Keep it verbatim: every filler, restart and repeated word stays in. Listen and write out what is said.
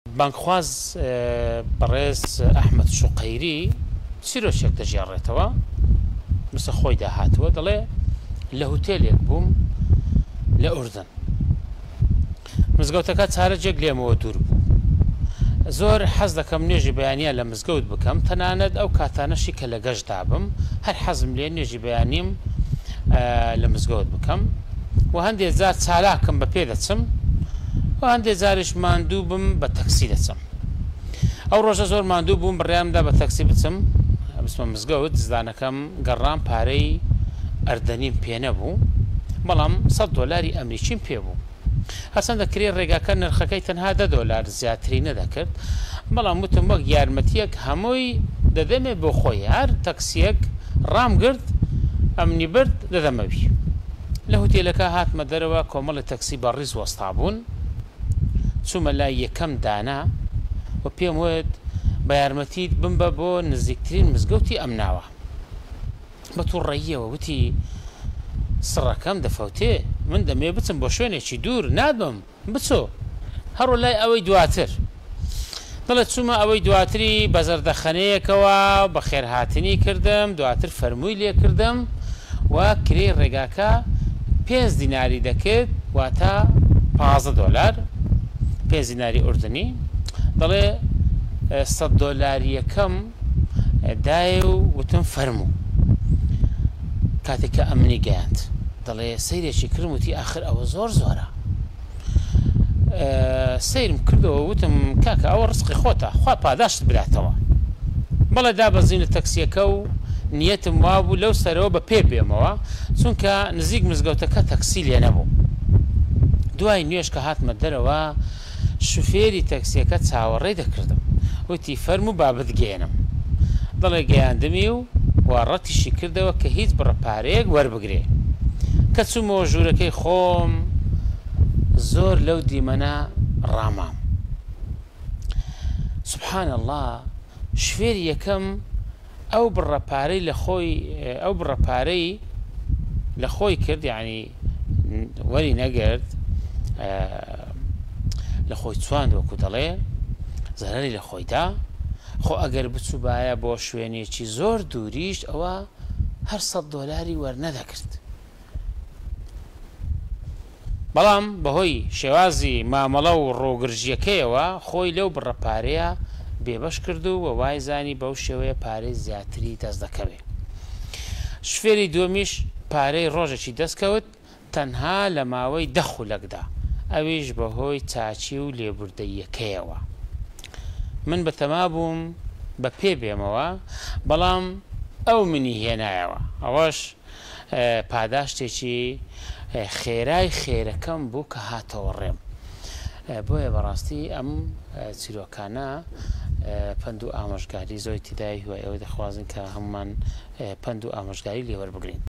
بانخواز بەڕێز ئەحمەد شوقەیری چیرۆشێک دەژێڕێتەوە مثل خۆی داهاتوە دەڵێ لە هوتێلێک بووم لە ئوردن مزگەوتەکە چارەجێک لێمەوە دوور بوو زۆر حەز دەکەم نوێژی بەیانیە لە مزگەوت بکەم تەنانەت ئەو کاتانەشی کە لە گەشتدا بم هەر حەزم لێ نوێژی بەیانیم لە مزگەوت بکەم و هەندێک جار چالاکم بە پێ دەچم و هەندێک جاریش ماندوو بم بە تەکسی دەچم ئەو ڕۆژە زۆر ماندوو بووم بڕیامدا بە تەکسی بچم بچمە مزگەوت زدانەکەم گەڕام پارەی ئەردەنیم پێ نەبوو بەڵام سەد دۆلاری ئەمریکیم پێ بوو هەرچەندە کرێ ڕێگاکە نرخەکەی تەنها دە دۆلار زیاتری نەدەکرد بەڵام وتم وەک یارمەتیەک هەمووی دەدەمێ بۆ خۆی هەر تەکسیەک ڕامگرت ئەمنی برد دەدەمەوی لە هوتێلەکە هاتمە دەرەوە کۆمەڵی تەکسی بەڕیز وەستا بوون چوومە لای یەکەم دانا و پێم وت بە یارمەتیت بمبە بۆ نزیکترین مزگەوتی ئەم ناوە بە تووڕەییەوە وتی سڕەکەم دەفەوتێ من دەمێ بچم بۆ شوێنێکی دوور نابم بچۆ هەڕۆ لای ئەوەی دواتر دەڵێت چوومە ئەوەی دواتری بە زەردەخەنەیەکەوە بە خێرهاتنی کردم دواتر فەرمووی لێ کردم و کرێ ڕێگاکە پێنج دیناری دەکرد واتە پانزە دۆلار پێنج دیناری ئوردنی دەڵێ سەد دۆلاریەکەم دایە و وتم فەرموو کاتێککە ئەمنی گەیاند دەڵێ سەیرێکی کردم وتی ئاخر ئەوە زۆر زۆرە سەیرم کردەوە وتم کاکە ئەوە ڕزقی خۆتە خوا پاداشت براتەوە بەڵێ دابەزینە تەکسیەکە و نیەتم وابوو لەو سەرەوە بە پێ بێمەوە چونکە نزیک مزگەوتەکە تەکسی لێ نەبوو دوای نوێش کە هاتمە دەرەوە شوفێری تەکسیەکە چاوەڕێی دەکردم وتی فەرموو بابەت گێنم دەڵێ گەیاندمی و وارڕەتیشی کردەوە کە هیچ بڕەپارەیەک وەربگرێ کە چوومەوە ژوورەکەی خۆم زۆر لەو دیمەنە ڕامام سبحان الله شوێری یەکەم ئەو بڕەپارەی لە خۆی ئەو بڕەپارەی لە خۆی کرد یعنی وەری نەگرت لە خۆی چواند وەکو دەڵێ زەرەری لە خۆیدا خۆ ئەگەر بچوو باە بۆ شوێنێکی زۆر دووریشت ئەوە هەر سەد دۆلاری وەرنەدەکرد بەڵام بەهۆی شێوازی مامەڵە و ڕۆگرژیەکەیەوە خۆی لەو بڕەپارەیە بێبەش کرد و وە وای زانی بەو شێوەیە پارەی زیاتری دەست دەکەوێت شوێری دووەمیش پارەی ڕۆژێکی دەستکەوت تەنها لە ماوەی دە خولەکدا ئەویش بەهۆی چاچی و لێبوردەیەکەیەوە من بەتەما بووم بە پێ بێمەوە بەڵام ئەو منی هێنایەوە ئەوەش پاداشتێکی خێرای خێرەکەم بوو کە هاتەوە ڕێم بۆیە بەڕاستی ئەم چیرۆکانە پند و ئامۆژگاری زۆی تیدای هوای ئەوە دەخوازن کە هەمومان پند و ئامۆژگاری لێوەربگرین